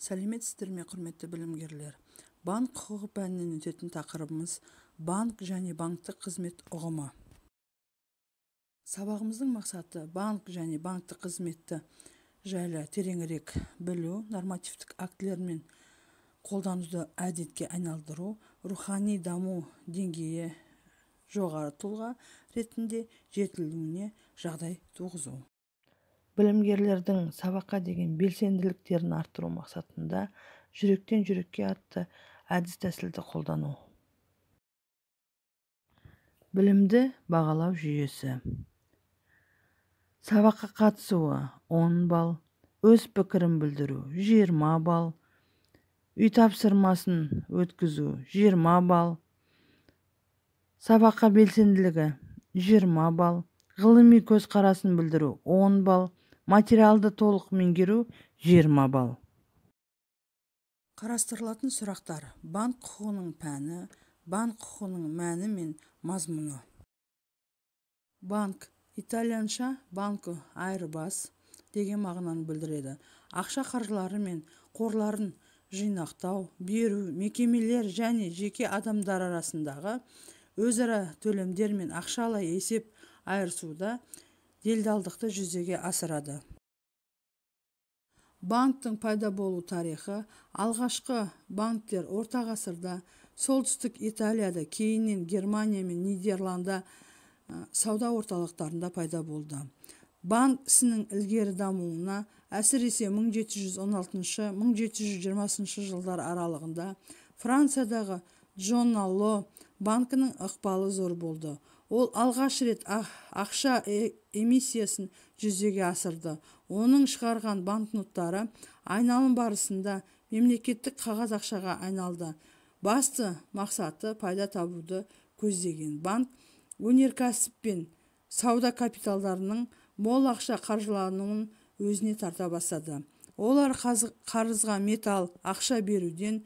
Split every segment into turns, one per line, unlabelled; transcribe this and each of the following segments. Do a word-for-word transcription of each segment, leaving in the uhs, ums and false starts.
Сәлеметсіздер ме, құрметті білімгерлер. Банк құқығы пәнінен өтетін тақырыбымыз банк және банктық қызмет ұғымы. Сабағымыздың мақсаты банк және банктық қызметті жайлы тереңірек білу, нормативтік актілер мен қолдануды әдетке айналдыру, рухани даму деңгейі жоғары тұлға ретінде жетілуіне жағдай туғызу. Білімгерлердің сабаққа деген белсенділіктерін арттыру мақсатында жүректен жүрекке атты әдіс тәсілді қолдану. Білімді бағалау жүйесі. Сабаққа қатысуы он балл, өз пікірін білдіру жиырма балл, үй тапсырмасын өткізу жиырма балл, сабаққа белсенділігі жиырма балл, ғылыми көзқарасын білдіру он балл, материалды толық меңгеру жиырма балл. Қарастырылатын сұрақтар: банк құқығының пәні, банк құқығының мәні мен мазмұны. Банк итальянша банко айырбас деген мағынаны білдіреді. Ақша қаржылары мен қорларын жинақтау, беру, мекемелер және жеке адамдар арасындағы өзара төлемдер мен ақшалай есеп айырысуда делдалдықты жүзеге асырады. Банктың пайда болу тарихы: алғашқы банктер орта ғасырда солтүстік Италияда, кейіннен Германия мен Нидерланда сауда орталықтарында пайда болды. Банк ісінің ілгері дамуына әсіресе мың жеті жүз он алтыншы - мың жеті жүз жиырмасыншы жылдар аралығында Франциядағы Джон-Ло банкінің ықпалы зор болды. Ол алғаш рет ақша эмиссиясын жүзеге асырды. Оның шығарған банкноттары айналым барысында мемлекеттік қағаз ақшаға айналды. Басты мақсаты пайда табуды көздеген банк өнеркәсіп пен сауда капиталдарының мол ақша қаржылануын өзіне тарта бастады. Олар қарызға металл ақша беруден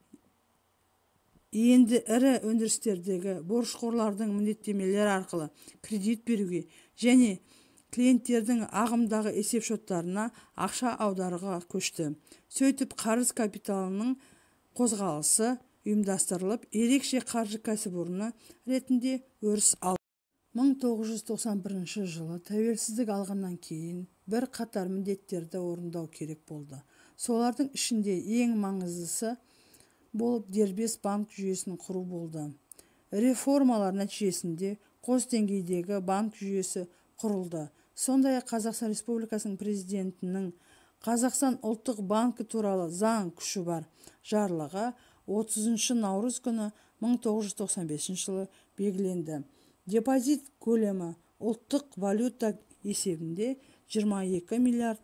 енді ірі өндірістердегі борышқорлардың міндеттемелер арқылы кредит беруге және клиенттердің ағымдағы есепшоттарына ақша аударуға көшті. Сөйтіп қарыз капиталының қозғалысы ұйымдастырылып, ерекше қаржы кәсіпорны ретінде өріс алды. мың тоғыз жүз тоқсан бірінші жылы тәуелсіздік алғаннан кейін бір қатар міндеттерді орындау керек болды. Солардың ішінде ең маңыздысы болып дербес банк жүйесін құру болды. Реформалар нәтижесінде қос деңгейдегі банк жүйесі құрылды. Сондай-ақ Қазақстан Республикасының президентінің Қазақстан ұлттық банкі туралы заң күші бар жарлығы отызыншы наурыз күні мың тоғыз жүз тоқсан бесінші жылы белгіленді. Депозит көлемі ұлттық валюта есебінде жиырма екі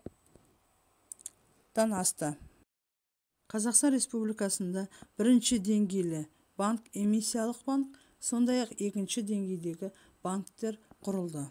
миллиардтан асты. Қазақстан Республикасында бірінші деңгейлі банк эмиссиялық банк, сондай-ақ екінші деңгейдегі банктер құрылды.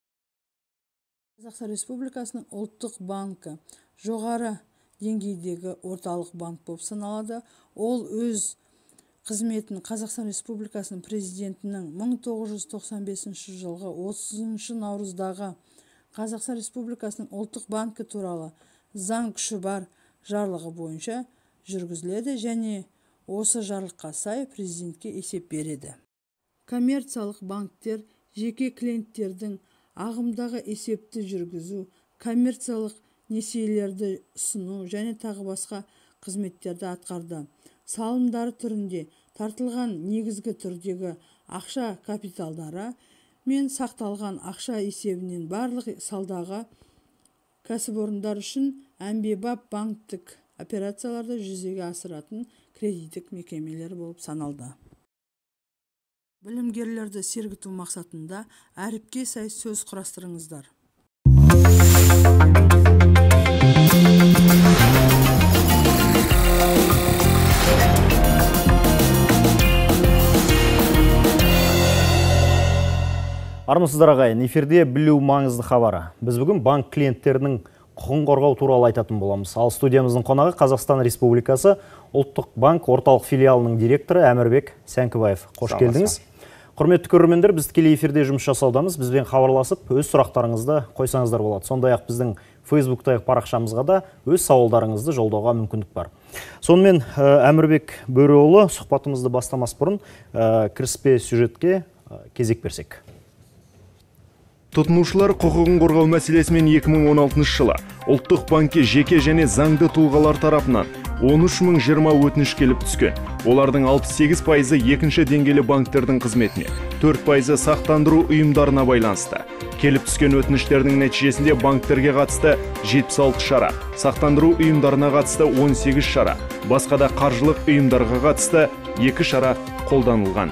Қазақстан Республикасының ұлттық банкі жоғары деңгейдегі орталық банк болып саналады. Ол өз қызметін Қазақстан Республикасының президентінің мың тоғыз жүз тоқсан бесінші жылғы отызыншы наурыздағы Қазақстан Республикасының ұлттық банкі туралы заң күші бар жарлығы бойынша жүргізіледі және осы жарлыққа сай президентке есеп береді. Коммерциялық банктер жеке клиенттердің ағымдағы есепті жүргізу, коммерциялық несиелерді ұсыну және тағы басқа қызметтерді атқарды. Салымдары түрінде тартылған негізгі түрдегі ақша капиталдары мен сақталған ақша есебінен барлық салдағы кәсіпорындар үшін әмбебап банктік операцияларды жүзеге асыратын кредиттік мекемелер болып саналды. Білімгерлерді сергіту мақсатында әріпке сай сөз құрастырыңыздар.
Армысыздар ағайын, эфирде білу маңызды хабары. Біз бүгін банк клиенттерінің құқын қорғау туралы айтатын боламыз. Ал студиямыздың қонағы Қазақстан Республикасы ұлттық банк орталық филиалының директоры Әмірбек Сәңкібаев. Қош келдіңіз. Құрметті көрермендер, біз тікелей эфирде жұмыс жасаудамыз. Бізбен хабарласып, өз сұрақтарыңызды қойсаңыздар болады. Сондай-ақ біздің Фейсбуктағы парақшамызға да өз сауалдарыңызды жолдауға мүмкіндік бар. Сонымен Әмірбек Бөріұлы сұхбатымызды бастамас бұрын кіріспе сюжетке кезек берсек.
Тұтынушылар құқығын қорғау мәселесімен екі мың он алтыншы жылы Ұлттық банкке жеке және заңды тұлғалар тарапынан он үш мың жиырма өтініш келіп түскен. Олардың алпыс сегіз пайызы екінші деңгейлі банктердің қызметіне, төрт пайызы сақтандыру ұйымдарына байланысты. Келіп түскен өтініштердің нәтижесінде банктерге қатысты жетпіс алты шара, сақтандыру ұйымдарына қатысты он сегіз шара, басқа да қаржылық ұйымдарға қатысты екі шара қолданылған.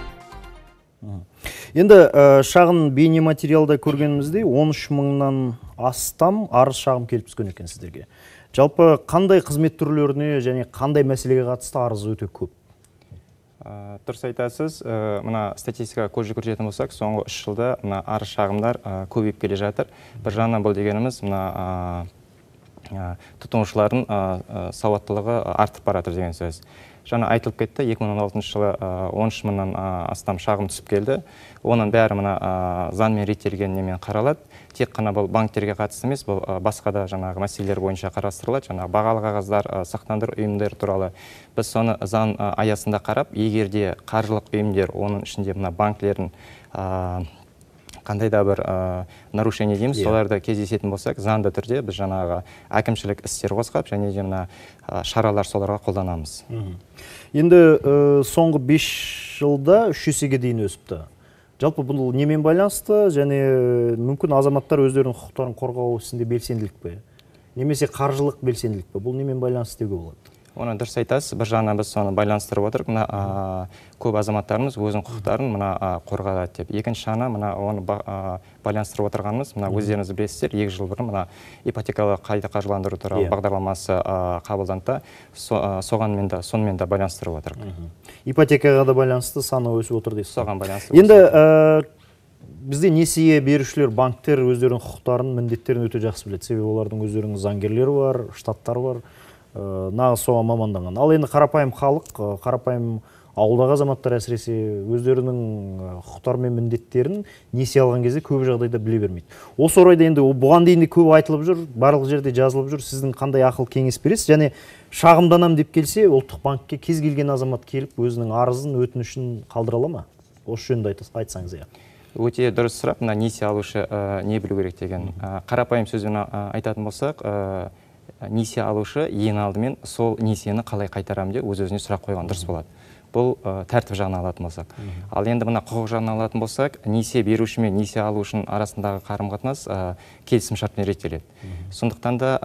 Енді шағын бейне материалда көргенімізде он үш мыңнан астам арыз шағым келіп түскен екен сіздерге. Жалпы қандай қызмет түрлеріне және қандай мәселеге қатысты арыз өте көп?
Дұрыс айтасыз, мына статистикаға көз жүгіртетін болсақ, соңғы үш жылда мына арыз шағымдар көбейіп келе жатыр. Bir жағынан бұл дегеніміз мына тұтынушылардың сауаттылығы артып баратыр деген сөз. Жаңа айтылып кетті, екі мың он алтыншы жылы он үш мыңнан астам шағым түсіп келді. Оның бәрі мына заңмен реттелген немен қаралады. Тек қана бұл банктерге қатысты емес, бұл басқа да жаңағы мәселелер бойынша қарастырылады. Жаңағы бағалы қағаздар, сақтандыру ұйымдары туралы біз соны заң аясында қарап, егер де қаржылық ұйымдар, оның ішінде мына банктердің қандай да бір нарушение дейміз, соларды кездесетін болсақ, заңды түрде біз жаңағы әкімшілік істер қозғап, және де мына шаралар соларға қолданамыз.
Енді соңғы бес жылда үш есеге дейін өсіпті. Жалпы бұл немен байланысты, және мүмкін азаматтар өздерінің құқықтарын қорғау ісінде белсенділік пе? Немесе қаржылық белсенділік пе? Бұл немен байланысты деуге болады?
Оны дұрыс айтасыз, бір жағынан біз соны байланыстырып отырып, мына көп азаматтарымыз өзінің құқықтарын мына қорғалады деп. Екінші жағынан мына оны байланыстырып отырғанымыз, мына өздеріңіз білесіздер, екі жыл бұрын мына ипотекалық қайта қаржыландыру туралы бағдарламасы қабылданды. Соғанмен де, сонымен де байланыстырып отырық.
Ипотекаға да байланысты саны өсіп отыр дейсіз.
Соған байланысты.
Енді бізде несие берушілер, банктер өздерінің құқықтарын, міндеттерін өте жақсы біледі. Себебі олардың өздерінің заңгерлері бар, штаттары бар. Нағыз соған маманданған. Ал енді қарапайым халық, қарапайым ауылдағы азаматтар әсіресе өздерінің құқықтары мен міндеттерін несие алған кезде көп жағдайда біле бермейді. Осы орайда енді бұған дейін де көп айтылып жүр, барлық жерде жазылып жүр. Сіздің қандай ақыл кеңес бересіз? Және шағымданам деп келсе, Ұлттық банкке кез келген азамат келіп өзінің арызын, өтінішін қалдыра ала ма? Осы жөнінде айтсаңыз.
Өте дұрыс сұрақ, мына несие алушы не білу керек деген. Қарапайым сөзбен айтатын болсақ, несие алушы ең алдымен сол несиені қалай қайтарамын деп өз-өзіне сұрақ қойған дұрыс болады. Бұл тәртіп жағынан алатын болсақ. Ал енді мына құқық жағынан алатын болсақ, несие беруші мен несие алушының арасындағы қарым-қатынас келісім шартпен реттеледі. Сондықтан да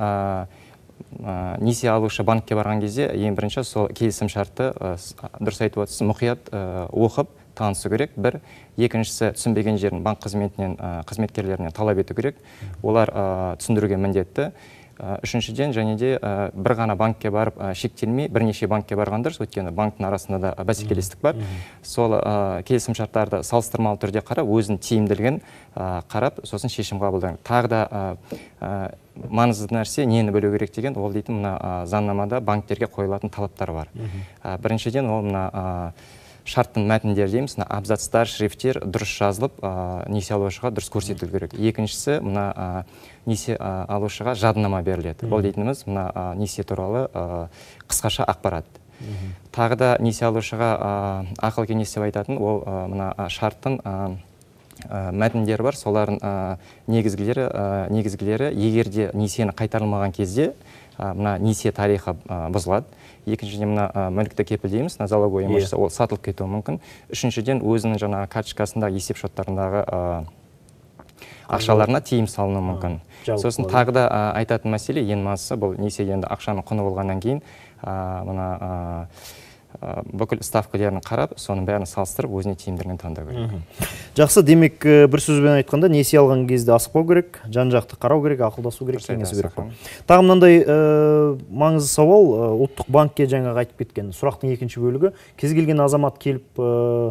несие алушы банкке барған кезде ең бірінші сол келісім шартты дұрыс айтып отырсыз, мұқият оқып танысу керек. Бір, екіншісі түсінбеген жерін банк қызметінен қызметкерлеріне талап ету керек. Олар түсіндіруге міндетті. Үшіншіден, және де бір ғана банкке барып шектелмей, бірнеше банкке барған дұрыс, өйткені банктың арасында да бәсекелестік бар. Сол келісім шарттарды салыстырмалы түрде қарап, өзінің тиімділігін қарап, сосын шешім қабылдайды. Тағы да маңызды нәрсе нені білу керек деген, ол дейтін мына заңнамада банктерге қойылатын талаптар бар. Біріншіден, ол мына шарттың мәтіндері дейміз, абзацтар, шрифттер дұрыс жазылып, несие алушыға дұрыс көрсетілу керек. Екіншісі, мына несие алушыға жадынама беріледі. Ол дейтініміз, мына несие туралы қысқаша ақпарат. Тағы да несие алушыға ақыл кеңес деп айтатын, ол мына шарттың мәтіндері бар, солардың негізгілері, негізгілері егерде несиені қайтарылмаған кезде мына несие тарихы бұзылады. Екіншіден мына мүлікті кепілдейміз, залоговый имущество, ол сатылып кетуі мүмкін. Үшіншіден өзінің жаңағы карточкасындағы есеп шоттарындағы ақшаларына тиым салынуы мүмкін. Сосын тағы да айтатын мәселе, ең маңыздысы, бұл несие енді ақшаның құны болғаннан кейін мына бүкіл ставкаларын қарап, соның бәрін салыстырып, өзіне тиімділігін таңдау керек.
Жақсы, демек бір сөзбен айтқанда, несие алған кезде асықпау керек, жан-жақты қарау керек, ақылдасу керек, кеңес беру керек. Тағы мынандай маңызды сауал, Ұлттық банкке жаңағы айтып кеткен сұрақтың екінші бөлігі, кез келген азамат келіп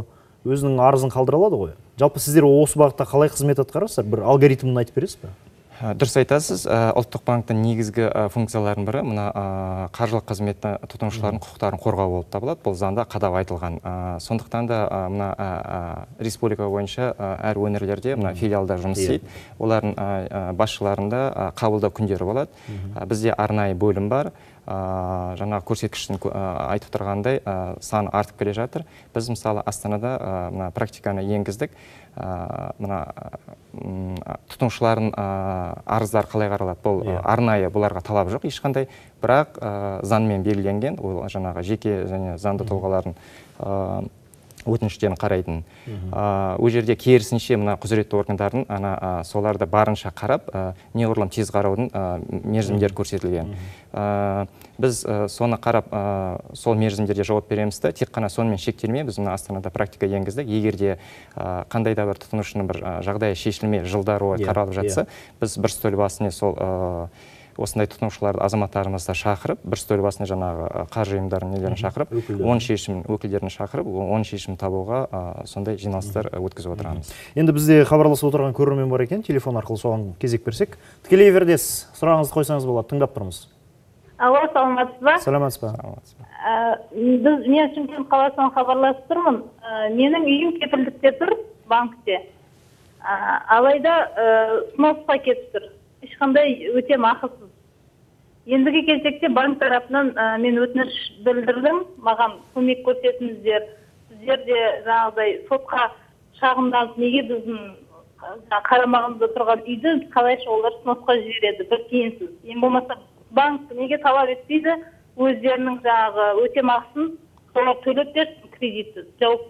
өзінің арызын қалдыра алады ғой. Жалпы сіздер осы бағытта қалай қызмет атқарасыздар? Бір алгоритмін айтып бересіз бе?
Дұрыс айтасыз. Ұлттық банктың негізгі функцияларының бірі мына қаржылық қызметті тұтынушылардың құқықтарын қорғау болып табылады. Бұл заңда қадап айтылған. Сондықтан да мына республика бойынша әр өңірлерде мына филиалдар жұмыс істейді. Олардың басшыларында қабылдау күндері болады. Бізде арнайы бөлім бар. Жаңа көрсеткіштің айтып тұрғандай саны артып келе жатыр. Біз мысалы Астанада мына практиканы енгіздік. Мына тұтынушылардың арыздар қалай қаралады? Бұл арнайы бұларға талап жоқ ешқандай, бірақ заңмен белгіленген, ол жаңағы жеке және заңды тұлғалардың өтініштерін қарайтын. Ол жерде керісінше мына құзыретті органдардың ана соларды барынша қарап, неғұрлым тез қараудың мерзімдері көрсетілген. Біз соны қарап, сол мерзімдерде жауап береміз де, тек қана сонымен шектелмей, біз мына Астанада практика енгіздік. Егер де қандай да бір тұтынушының бір жағдайы шешілмей жылдар бойы қаралып жатса, біз бір стөл басына сол осындай тұтынушыларды азаматтарымызды шақырып, бір стөл басына жаңағы қаржы ұйымдарының нелерін шақырып, оның шешім өкілдерін шақырып, оның шешім табуға сондай жиналыстар өткізіп отырамыз.
Енді бізде хабарласып отырған көрермен бар екен, телефон арқылы соған кезек берсек. Тікелей эфирдесіз, сұрағыңызды қойсаңыз болады, тыңдап тұрмыз.
Алло, саламатсыз ба?
Саламатсыз ба?
Біз мен Шымкент қаласынан хабарласып тұрмын. Менің үйім кепілдікте тұр, банкте. Алайда сносқа кетіп тұр. Ешқандай өтем ақысыз. Ендігі кезекте банк тарапынан мен өтініш білдірдім, маған көмек көрсетіңіздер. Сіздер де жаңағыдай сотқа шағымданып, неге біздің қарамағымызда тұрған үйді қалайша олар сносқа жібереді, бір тиынсыз. Ең болмаса банк неге талап етпейді, өздерінің жаңағы өтем ақысын солар төлеп берсін, кредитті жауып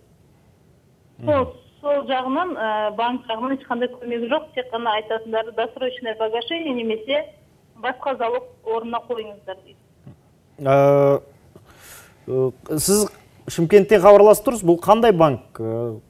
берсін. Сол жағынан банк жағынан ешқандай көмегі жоқ, тек қана айтатындары досрочное погашение немесе басқа залог орнына қойыңыздар дейді.
Сіз Шымкенттен хабарласып тұрсыз, бұл қандай банк?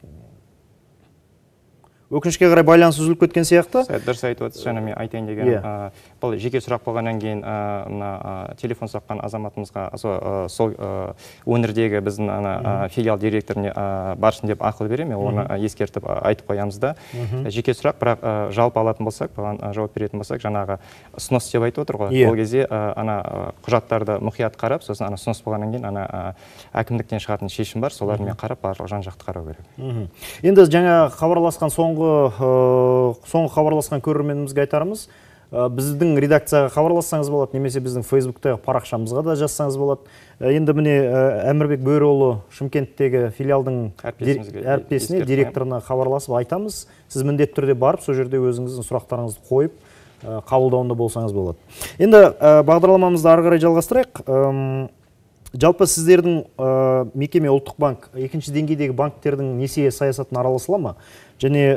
Өкінішке қарай байланыс үзіліп кеткен сияқты.
Дұрыс айтып отырсыз, жаңа мен айтайын дегенім, бұл жеке сұрақ болғаннан кейін телефон соққан азаматымызға сол өңірдегі біздің филиал директоріне барсын деп ақыл беремін, оны ескертіп айтып қоямыз да. Жеке сұрақ, бірақ жалпы алатын болсақ, бұған жауап беретін болсақ, жаңағы снос деп айтып отыр ғой. Ол кезде құжаттарды мұқият қарап, сосын снос болғаннан кейін әкімдіктен шығатын шешім бар, солармен қарап, барлық жан-жақты қарау керек.
Енді жаңа хабарласқан соңғы соңғы хабарласқан көрерменімізге айтарымыз, біздің редакцияға хабарлассаңыз болады, немесе біздің фейсбуктегі парақшамызға да жазсаңыз болады. Енді міне Әмірбек Бөріұлы Шымкенттегі филиалдың әріптесіне, директорына хабарласып айтамыз. Сіз міндетті түрде барып, сол жерде өзіңіздің сұрақтарыңызды қойып, қабылдауында болсаңыз болады. Енді бағдарламамызды ары қарай жалғастырайық. Жалпы сіздердің мекеме ұлттық банк екінші деңгейдегі банктердің несие саясатын араласыла ма? Және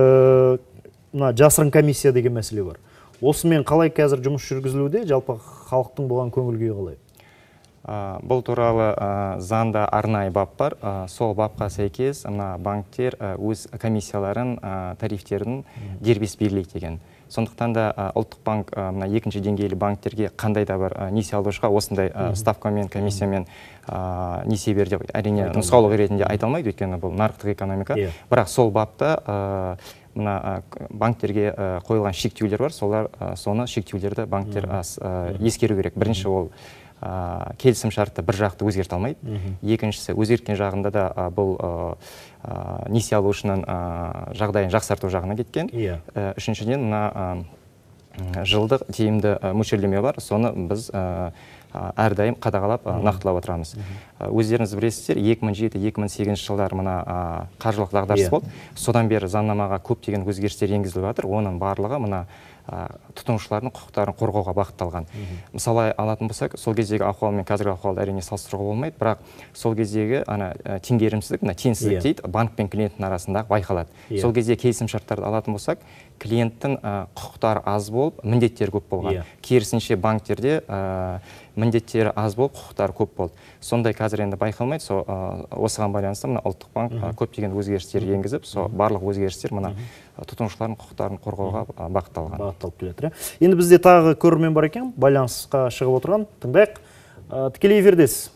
жасырын комиссия деген мәселе бар. Осымен қалай қазір жұмыс жүргізілуде, жалпы халықтың болған көңіл күйі қалай?
Бұл туралы заңда арнайы бап бар. Сол бапқа сәйкес банктер өз комиссияларын, тарифтерін дербес белгілейді деген. Сондықтан да ұлттық банк екінші деңгейлі банктерге қандай да бір несие алушыға осындай ставкамен, комиссиямен несие бер деп әрине нұсқаулық ретінде айта алмайды, өйткені бұл нарықтық экономика. Бірақ сол бапта банктерге қойылған шектеулер бар, солар соны шектеулерді банктер ескеру керек. Бірінші ол келісім шартты бір жақты өзгерте алмайды. Екіншісі, өзгерткен жағында да бұл несие алушының жағдайын жақсарту жағына кеткен. Үшіншіден, жылдық тиімді мөлшерлеме бар, соны біз әрдайым қадағалап нақтылап отырамыз. Өздеріңіз білесіздер, екі мың жеті екі мың сегізінші жылдар мына қаржылық дағдарыс болды. Содан бері заңнамаға көптеген өзгерістер енгізіліп жатыр. Оның барлығы мына тұтынушылардың құқықтарын қорғауға бағытталған. Мысалы алатын болсақ, сол кездегі ахуал мен қазіргі ахуалды әрине салыстыруға болмайды, бірақ сол кездегі теңгерімсіздік, теңсіздік дейді, банк пен клиенттің арасындағы байқалады. Сол кезде келісім шарттарды алатын болсақ, клиенттің құқықтары аз болып, міндеттері көп болған. Керісінше банктерде міндеттері аз болып, құқықтары көп болды. Сондай қазір енді байқалмайды. Осыған байланысты ұлттық банк көптеген өзгерістер енгізіп, барлық өзгерістер тұтынушылардың құқықтарын қорғауға бағытталған.
Бағытталып келеді. Енді бізде тағы көрермен бар екен, байланысқа шығып отырған. Тыңдайық. Тікелей эфирдесіз.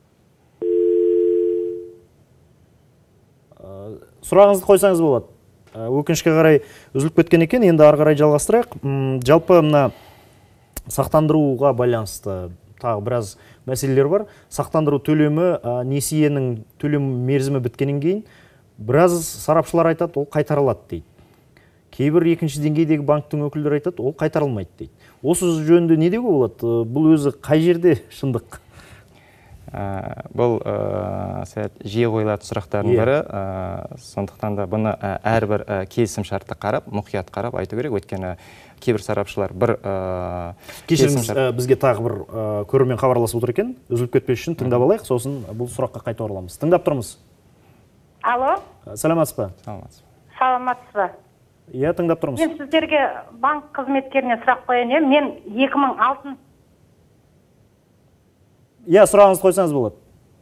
Сұрағыңызды қойсаңыз болады. Өкінішке қарай үзіліп кеткен екен, енді ары қарай жалғастырайық. Жалпы мына сақтандыруға байланысты тағы біраз мәселелер бар. Сақтандыру төлемі, несиенің төлем мерзімі біткеннен кейін біраз сарапшылар айтады, ол қайтарылады дейді. Кейбір екінші деңгейдегі банктың өкілдері айтады, ол қайтарылмайды дейді. Осы жөнінде не деуге болады? Бұл өзі қай жерде шындық?
Бұл жиі қойылатын сұрақтардың бірі, сондықтан да бұны әрбір келісім шартты қарап, мұқият қарап айту керек. Өйткені кейбір сарапшылар бір
кешіріңіз, бізге тағы бір көрермен хабарласып отыр екен. Үзіліп кетпес үшін тыңдап алайық, сосын бұл сұраққа қайта ораламыз. Тыңдап тұрмыз.
Алло.
Саламатсыз ба?
Саламатсыз ба?
Иә, тыңдап тұрмыз.
Мен сіздерге банк қызметкеріне сұрақ қояйын. Мен екі мың алтыншы
Иә, сұрағыңызды қойсаңыз болады.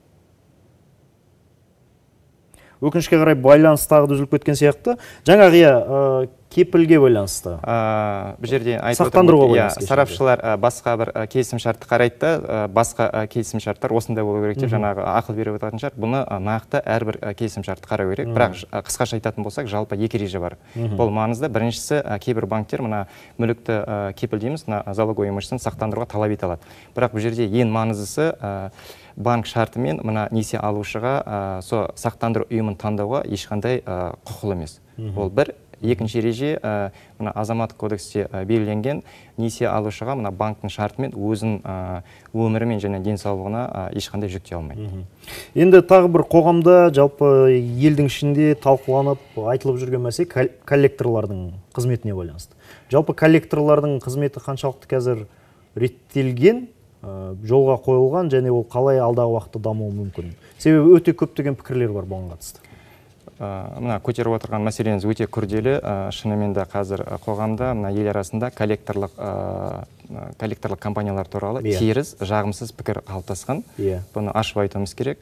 Өкінішке қарай байланыс тағы да үзіліп кеткен сияқты. Жаңағы иә, кепілге байланысты.
Бұл жерде
сақтандыруға байланысты.
Сарапшылар басқа бір келісім шартты қарайды, басқа келісім шарттар осындай болу керек деп жаңағы ақыл беріп отыратын шығар. Бұны нақты әрбір келісім шартты қарау керек. Бірақ қысқаша айтатын болсақ, жалпы екі ереже бар. Бұл маңызды. Біріншісі, кейбір банктер мына мүлікті кепілдейміз, залоговый имуществоны сақтандыруға талап ете алады. Бірақ бұл жерде ең маңыздысы банк шартымен мына несие алушыға со сақтандыру ұйымын таңдауға ешқандай құқылы емес. Ол бір. Екінші ереже, мына азаматтық кодексте белгіленген несие алушыға мына банктың шартымен өзін өмірі мен және денсаулығына ешқандай жүктей алмайды.
Енді тағы бір қоғамда жалпы елдің ішінде талқыланып, айтылып жүрген мәселе коллекторлардың қызметіне байланысты. Жалпы коллекторлардың қызметі қаншалықты қазір реттелген, жолға қойылған және ол қалай алдағы уақытта дамуы мүмкін? Себебі өте көптеген пікірлер бар бұған қатысты.
Мына көтеріп отырған мәселеңіз өте күрделі. Шынымен де қазір қоғамда, мына ел арасында коллекторлық коллекторлық компаниялар туралы теріс, жағымсыз пікір қалыптасқан. Бұны ашып айтуымыз керек.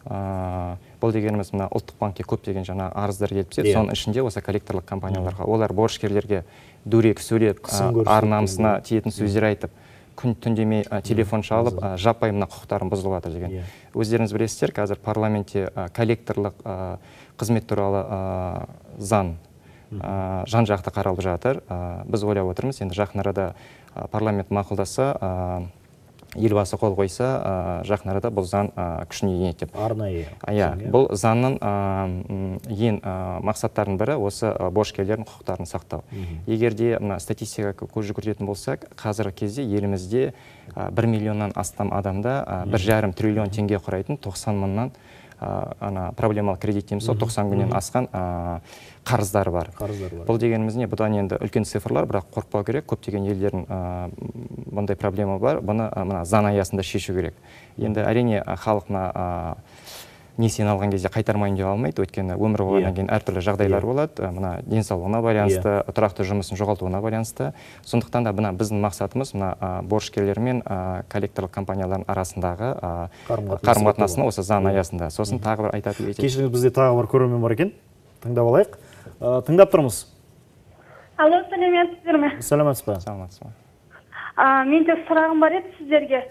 Бұл дегеніміз мына ұлттық банкке көптеген жаңа арыздар келіп түседі. Соның ішінде осы коллекторлық компанияларға, олар борышкерлерге дөрекі сөйлеп, ар-намысына тиетін сөздер айтып, күн түндемей телефон шалып, жаппай мына құқықтарын бұзылып жатыр деген. Өздеріңіз білесіздер, қазір парламентте коллекторлық қызмет туралы заң жан-жақты қаралып жатыр. Біз ойлап отырмыз, енді жақын арада парламент мақұлдаса, елбасы қол қойса, жақын арада бұл заң күшіне енеді деп.
Арнайы.
Бұл заңның ең мақсаттарының бірі осы борышкерлердің құқықтарын сақтау. Егер де статистикаға көз жүгіртетін болсақ, қазіргі кезде елімізде бір миллионнан астам адамда бір жарым триллион теңге құрайтын тоқсан мыңнан проблемалық кредит дейміз, тоқсан күннен асқан қарыздары бар. Бұл дегеніміз не? Бұдан енді үлкен цифрлар, бірақ қорықпау керек. Көптеген елдердің бұндай проблема бар. Бұны заң аясында шешу керек. Енді әрине халықна несиені алған кезде қайтармайын деп алмайды, өйткені өмір болғаннан кейін әртүрлі жағдайлар болады, мына денсаулығына байланысты, тұрақты жұмысын жоғалтуына байланысты. Сондықтан да мына біздің мақсатымыз мына борышкерлер мен коллекторлық компаниялардың арасындағы қарым-қатынасына осы заң аясында. Сосын тағы бір айтатын етеді.
Кешіріңіз, бізде тағы бір көрермен бар екен. Тыңдап алайық. Тыңдап тұрмыз.
Алло, сәлеметсіздер ме?
Сәлеметсіз ба?
Сәлеметсіз ба?
Менде сұрағым бар еді сіздерге.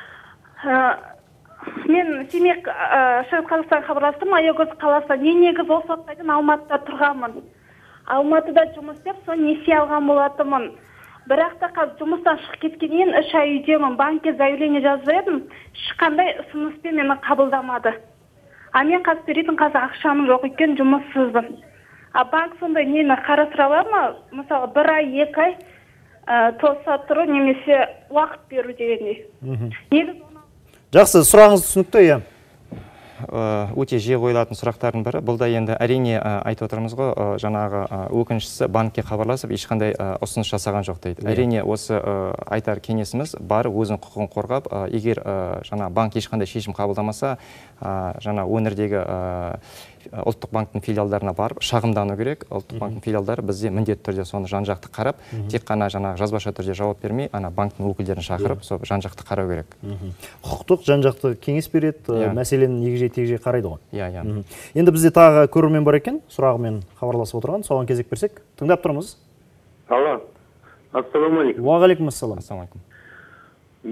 Мен Семей Шығыс Қазақстан хабарластым, Аягөз қаласы. Не негіз осы уақыттайдан Алматыда тұрғанмын. Алматыда жұмыс істеп, соны несие алған болатынмын. Бірақ та қазір жұмыстан шығып кеткеннен үш ай үйдемін. Банкке заявление жазып едім, ешқандай ұсыныспен мені қабылдамады. А мен қазір беретін қазір ақшамын жоқ екен, жұмыссызбын. А банк сондай нені қарастыра алар ма? Мысалы, бір ай, екі ай тоса тұру немесе уақыт беру дегендей. Негіз
Жақсы, сұрағыңыз түсінікті, иә.
Өте жиі қойылатын сұрақтардың бірі. Бұл да енді әрине айтып отырмыз ғой, жаңағы өкінішісі банкке хабарласып ешқандай ұсыныс жасаған жоқ дейді. Әрине осы айтар кеңесіміз бар, өзінің құқығын қорғап, егер жаңа банк ешқандай шешім қабылдамаса, жаңа өңірдегі ұлттық банктың филиалдарына барып шағымдану керек. Ұлттық банктың филиалдары бізде міндетті түрде соны жан-жақты қарап, тек қана жаңағы жазбаша түрде жауап бермей, ана банктың өкілдерін шақырып, сол жан-жақты қарау керек.
Құқықтық жан-жақты кеңес береді, мәселені егжей-тегжей қарайды ғой.
Иә, иә.
Енді бізде тағы көрермен бар екен, сұрағымен хабарласып отырған, соған кезек берсек, тыңдап тұрмыз.
Алло, ассаламалейкум.
Уағалейкум ассалам.
Ассаламалейкум.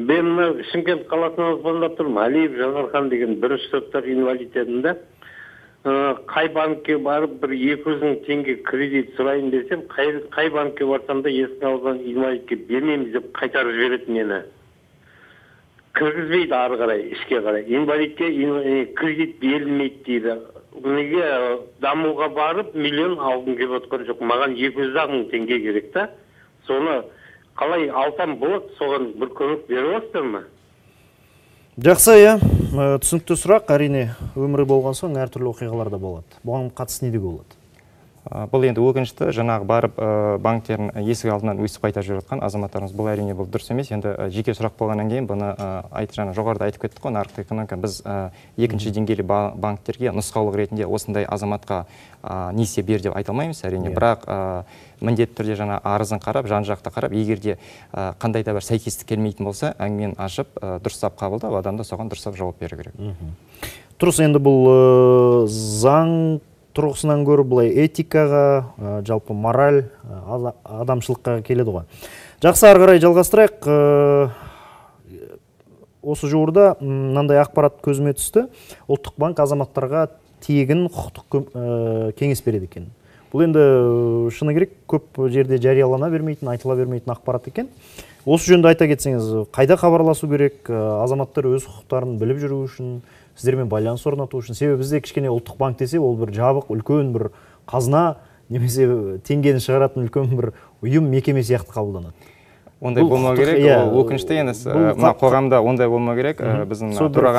Мен Шымкент қаласынан звондап тұрмын. Алиев Жанархан деген бірінші топтағы инвалид едім да. қай банкке барып бір екі жүз мың теңге кредит сұрайын десем, қай, қай банкке барсам да есік аузынан инвалидке бермейміз деп қайтарып жібереді мені. Кіргізбейді ары қарай, ішке қарай. Инвалидке кредит берілмейді дейді. Неге дамуға барып миллион алғым келіп отқан жоқ. Маған екі жүз мың теңге керек та. Соны қалай алсам болады, соған бір көмек беріп отырсыздар ма?
Жақсы, иә. Түсінікті сұрақ, әрине өмірі болған соң әртүрлі оқиғалар да болады. Бұған қатысты не деуге болады?
Бұл енді өкінішті, жаңағы барып банктердің есік алдынан өсіп қайта жүріп азаматтарымыз, бұл әрине бұл дұрыс емес. Енді жеке сұрақ болғаннан кейін бұны айт жаңа жоғарыда айтып кеттік қой, нарықтық экономика. Біз екінші деңгейлі банктерге нұсқаулық ретінде осындай азаматқа несие бер деп айта алмаймыз әрине. Бірақ міндетті түрде жаңа арызын қарап, жан-жақты қарап, егер де қандай да бір сәйкестік келмейтін болса, әңгімені ашып, дұрыстап қабылдап, адамда соған дұрыстап жауап беру керек.
Тұрыс, енді бұл заң тұрғысынан көрі бұлай этикаға, жалпы мораль, адамшылыққа келеді ғой. Жақсы, ары қарай жалғастырайық. Осы жуырда мынандай ақпарат көзіме түсті. Ұлттық банк азаматтарға тегін құқықтық кеңес береді екен. Бұл енді шыны керек көп жерде жариялана бермейтін, айтыла бермейтін ақпарат екен. Осы жөнді айта кетсеңіз, қайда хабарласу керек, азаматтар өз құқықтарын біліп жүру үшін, сіздермен байланыс орнату үшін? Себебі бізде кішкене ұлттық банк десе, ол бір жабық, үлкен бір қазына, немесе теңгені шығаратын үлкен бір ұйым, мекеме сияқты қабылданады.
Ондай болмау керек, ол өкінішті енді қоғамда ондай болмау керек. Біздің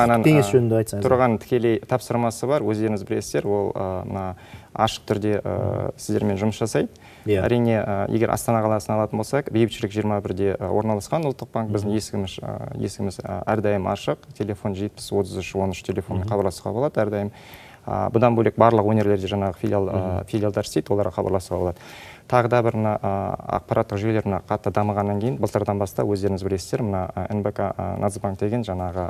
тұрағаның тікелей тапсырмасы бар, өздеріңіз білесіздер, ол ашық түрде сіздермен жұмыс жасайды. Әрине, егер Астана қаласын алатын болсақ, бейбітшілік жиырма бірде орналасқан ұлттық банк, біздің есігіміз әрдайым ашық, телефон жетпіс отыз үш он үш телефонмен хабарласуға болады әрдайым. Бұдан бөлек барлық өңірлерде жаңағы филиалдар істейді, оларға хабарласуға болады. Тағы да бір ақпараттық жүйелер қатты дамығаннан кейін, былтырдан бастап өздеріңіз білесіздер, эн бэ ка Нацбанк деген жаңағы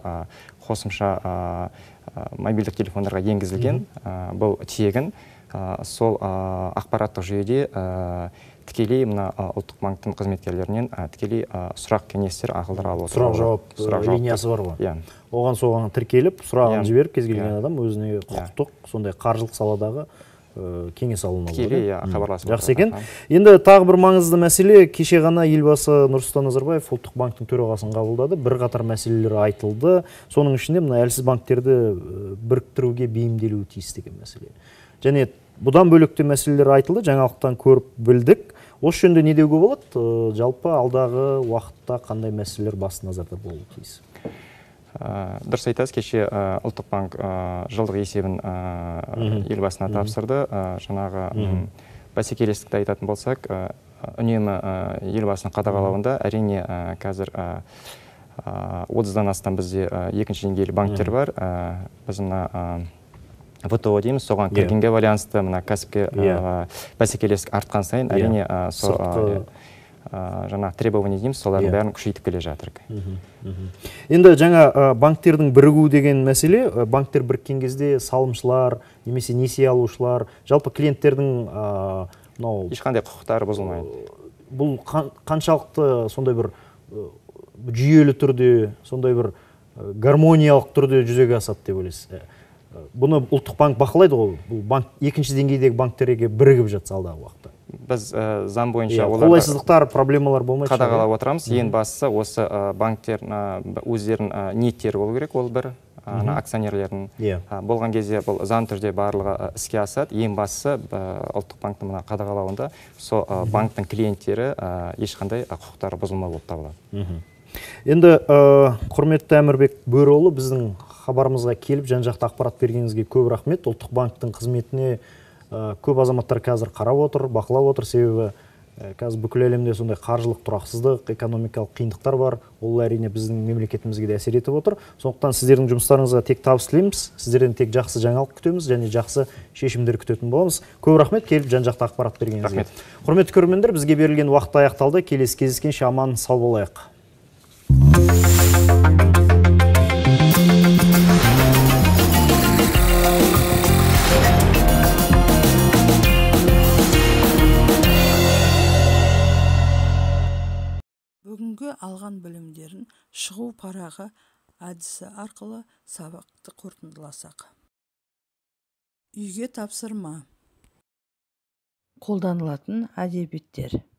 қосымша мобильдік телефондарға енгізілген. Бұл тегін сол ақпараттық жүйеде тікелей ұлттық банктың қызметкерлерінен тікелей сұрақ кеңестер ақылдар алып
отыр. Сұрақ-жауап линиясы бар ғой. Оған соған тіркеліп, сұрағын жіберіп, кез келген адам өзіне құқықтық, сондай қаржылық саладағы кеңес алуына болады. Жақсы екен. Енді тағы бір маңызды мәселе, кеше ғана елбасы Нұрсұлтан Назарбаев ұлттық банктың төрағасын қабылдады. Бірқатар мәселелер айтылды. Соның ішінде мына әлсіз банктерді біріктіруге бейімделуі тиіс деген мәселе. Және бұдан бөлекте мәселелер айтылды, жаңалықтан көріп білдік. Осы жөнінде не деуге болады? Жалпы алдағы уақытта қандай мәселелер басты назарда болуы тиіс?
Дұрыс айтасыз, кеше ұлттық банк жылдық есебін елбасына тапсырды. Жаңағы бәсекелестікті айтатын болсақ, үнемі елбасының қадағалауында әрине қазір отыздан астам бізде екінші деңгейлі банктер бар. Біз мына вэ тэ о дейміз, соған кіргенге байланысты мына кәсіпке бәсекелестік артқан сайын әрине жаңа требование дейміз, солардың бәрін күшейтіп келе жатыр.
Енді жаңа банктердің бірігу деген мәселе, банктер біріккен кезде салымшылар, немесе несие алушылар, жалпы клиенттердің
ешқандай құқықтары бұзылмайды.
Бұл қаншалықты сондай бір жүйелі түрде, сондай бір гармониялық түрде жүзеге асады деп ойлайсыз? Бұны ұлттық банк бақылайды ғой, бұл екінші деңгейдегі банктерге бірігіп жатса алдағы уақытта.
Біз заң бойынша
қолайсыздықтар, проблемалар болмайды.
Қадағалап отырамыз. Ең бастысы осы банктер өздерінің ниеттері болу керек, ол бір акционерлердің. Болған кезде бұл заң түрде барлығы іске асады. Ең бастысы ұлттық банктың қадағалауында сол банктың клиенттері ешқандай құқықтары бұзылмау болып табылады.
Енді құрметті Әмірбек Бөріұлы, біздің хабарымызға келіп жан-жақты ақпарат бергеніңізге көп рахмет. Ұлттық банктың қызметіне көп азаматтар қазір қарап отыр, бақылап отыр, себебі қазір бүкіл әлемде сондай қаржылық тұрақсыздық, экономикалық қиындықтар бар. Ол әрине біздің мемлекетімізге де әсер етіп отыр. Сондықтан сіздердің жұмыстарыңызға тек табыс тілейміз, сіздерден тек жақсы жаңалық күтеміз және жақсы шешімдер күтетін боламыз. Көп рахмет келіп жан-жақты ақпарат бергеніңізге. Құрметті көрермендер, бізге берілген уақыт аяқталды. Келесі кездескенше аман сау болайық.
Бүгінгі алған білімдерін шығу парағы әдісі арқылы сабақты қорытындыласақ. үйге тапсырма. Қолданылатын әдебиеттер: